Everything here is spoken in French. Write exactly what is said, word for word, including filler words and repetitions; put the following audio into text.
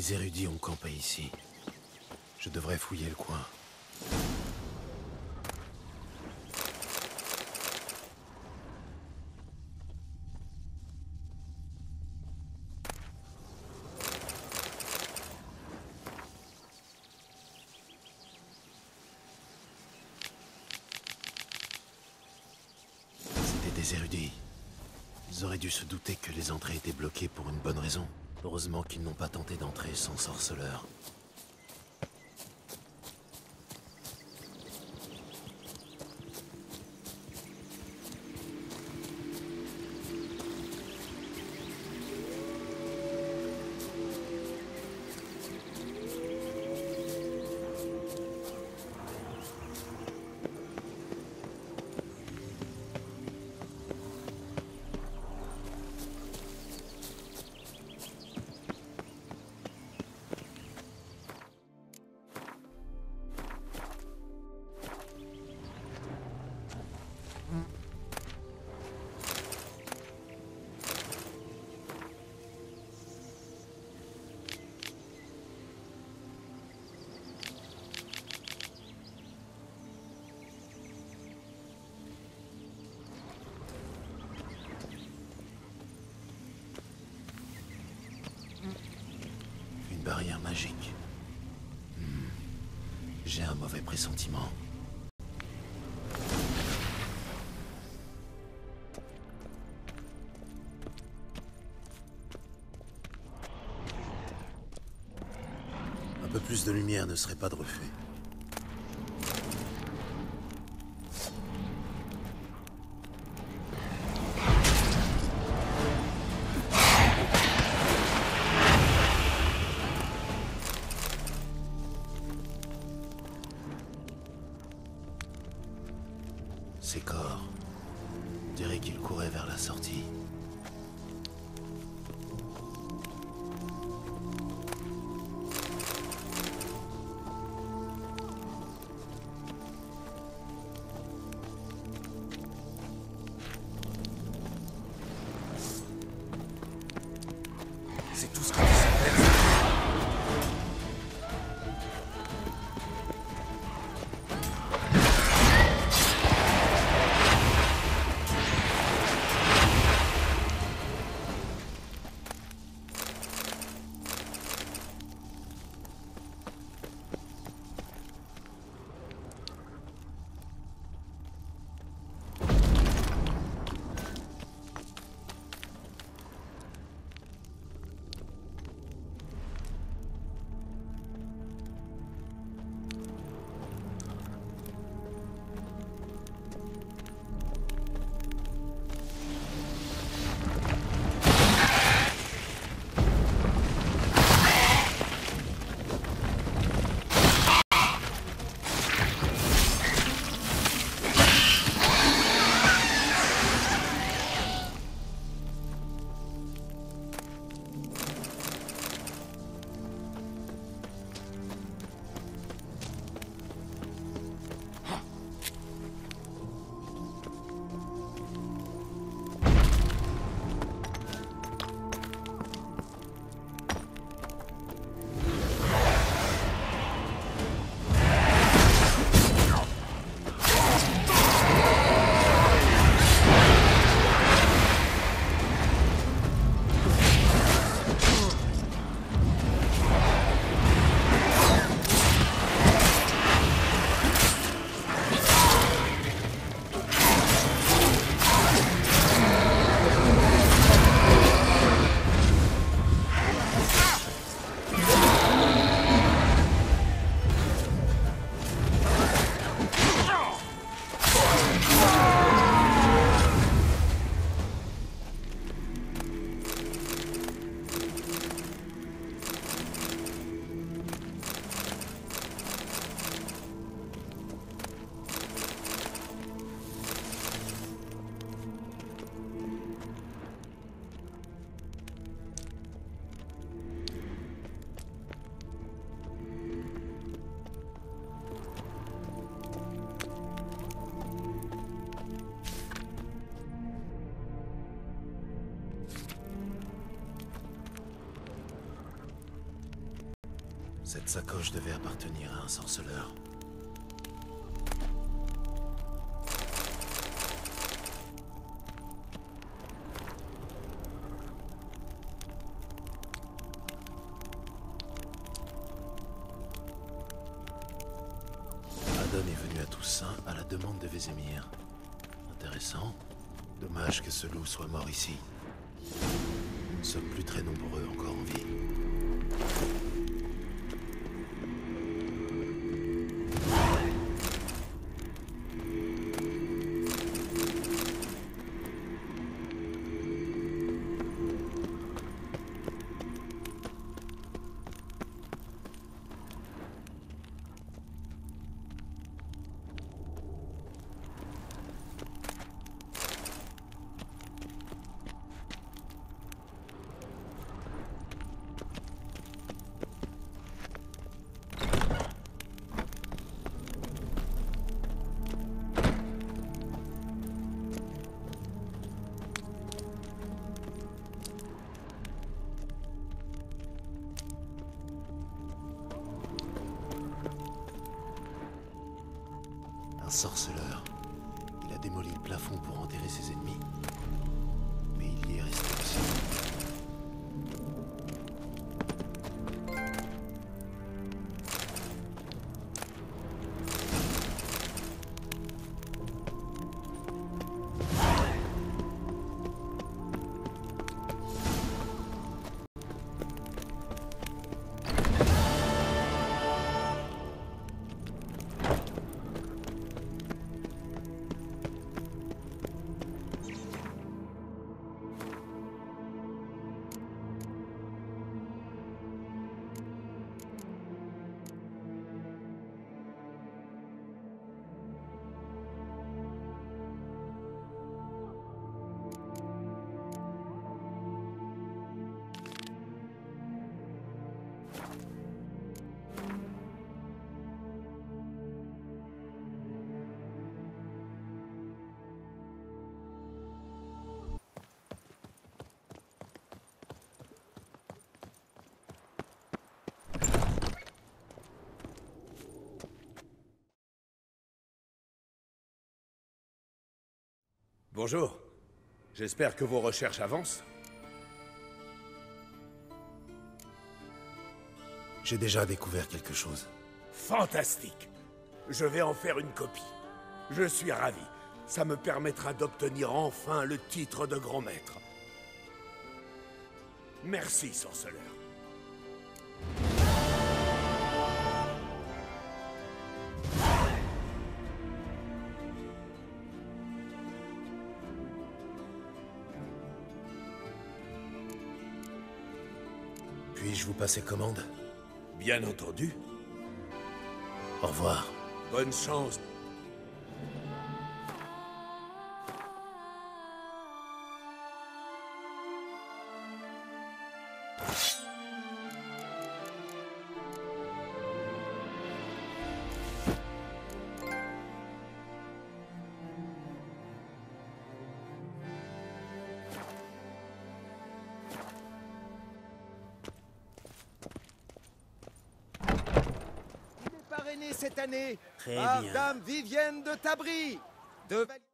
Les érudits ont campé ici. Je devrais fouiller le coin. C'était des érudits. Ils auraient dû se douter que les entrées étaient bloquées pour une bonne raison. Heureusement qu'ils n'ont pas tenté d'entrer sans sorceleur. Une barrière magique. Hmm. J'ai un mauvais pressentiment. Un peu plus de lumière ne serait pas de refait. Ces corps, on dirait qu'ils couraient vers la sortie. C'est tout ce que tu sais. Cette sacoche devait appartenir à un sorceleur. Adon est venu à Toussaint à la demande de Vézémir. Intéressant. Dommage que ce loup soit mort ici. Nous ne sommes plus très nombreux encore en vie. Sorceleur. Il a démoli le plafond pour enterrer ses ennemis. Mais il y est resté aussi. Bonjour. J'espère que vos recherches avancent. J'ai déjà découvert quelque chose. Fantastique. Je vais en faire une copie. Je suis ravi. Ça me permettra d'obtenir enfin le titre de grand maître. Merci, sorceleur. Puis-je vous passer commande? Bien entendu. Au revoir. Bonne chance. Parrainé cette année Très par bien. Dame Vivienne de Tabry. De